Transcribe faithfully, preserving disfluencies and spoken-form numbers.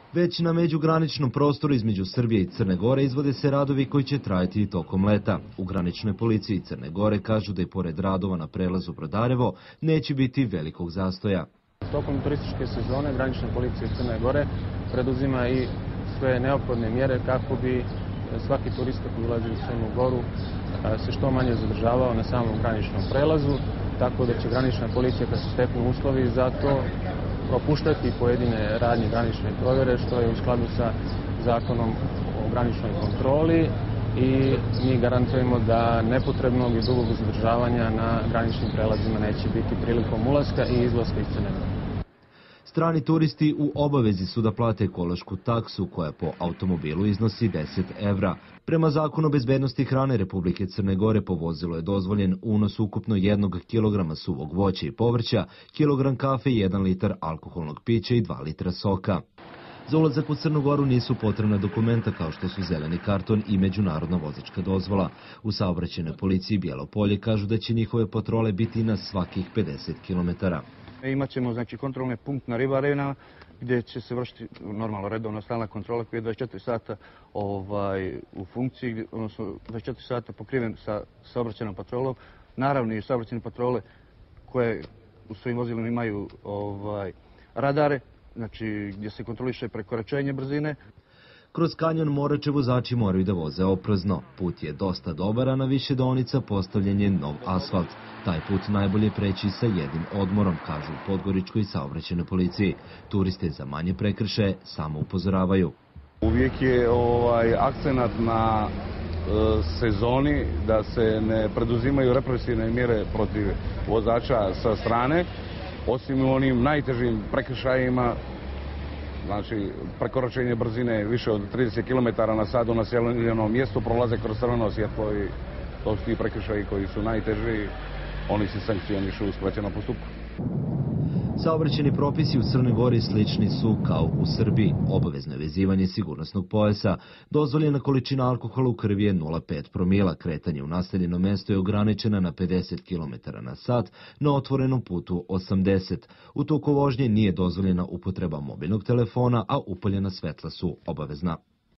Već na međugraničnom prostoru između Srbije i Crne Gore izvode se radovi koji će trajati i tokom leta. U graničnoj policiji Crne Gore kažu da i pored radova na prelazu Brodarevo neće biti velikog zastoja. Tokom turističke sezone granična policija Crne Gore preduzima i sve neophodne mjere kako bi svaki turista koji ulazi u Crnu Goru se što manje zadržavao na samom graničnom prelazu, tako da će granična policija, kad se steknu uslovi za to, propuštati pojedine radnje granične provjere, što je u skladu sa zakonom o graničnoj kontroli, i mi garantujemo da nepotrebnog i dugog zadržavanja na graničnim prelazima neće biti prilikom ulaska i izlaska iz Crne Gore. Strani turisti u obavezi su da plate ekološku taksu koja po automobilu iznosi deset evra. Prema zakonu o bezbednosti hrane Republike Crne Gore po vozilu je dozvoljen unos ukupno jednog kilograma suvog voća i povrća, kilogram kafe, jedan litar alkoholnog pića i dva litra soka. Za ulazak u Crnu Goru nisu potrebna dokumenta kao što su zeleni karton i međunarodna vozačka dozvola. U saobraćajnoj policiji Bijelo Polje kažu da će njihove patrole biti na svakih pedeset kilometara. Imaćemo znači kontrolni punkt na Ribarena gdje će se vršiti normalno redovna stalna kontrola koja je dvadeset četiri sata ovaj, u funkciji, odnosno dvadeset četiri sata pokriven sa saobraćajnom patrolom. Naravno i saobraćajne patrole koje u svojim vozilima imaju ovaj, radare, znači gdje se kontroliše prekoračenje brzine. Kroz kanjon Morače vozači moraju da voze oprezno. Put je dosta dobar, a na više deonica postavljen je nov asfalt. Taj put najbolje preći sa jednim odmorom, kažu u Podgoričkoj saobraćajnoj policiji. Turiste za manje prekršaje samo upozoravaju. Uvijek je ovaj, akcenat na e, sezoni da se ne preduzimaju represivne mjere protiv vozača sa strane, osim u onim najtežim prekršajima. Znači, prekoračenje brzine više od trideset kilometara na sat u naseljenom mjestu, prolaze kroz crveno svjetlo i to su ti prekršaji koji su najteži, oni se sankcionišu u skraćenom postupku. Saobraćajni propisi u Crnoj Gori slični su kao u Srbiji. Obavezno je vezivanje sigurnosnog pojasa. Dozvoljena količina alkohola u krvi je nula zarez pet promila. Kretanje u naseljeno mesto je ograničena na pedeset kilometara na sat, na otvorenom putu osamdeset. U toku vožnje nije dozvoljena upotreba mobilnog telefona, a upaljena svetla su obavezna.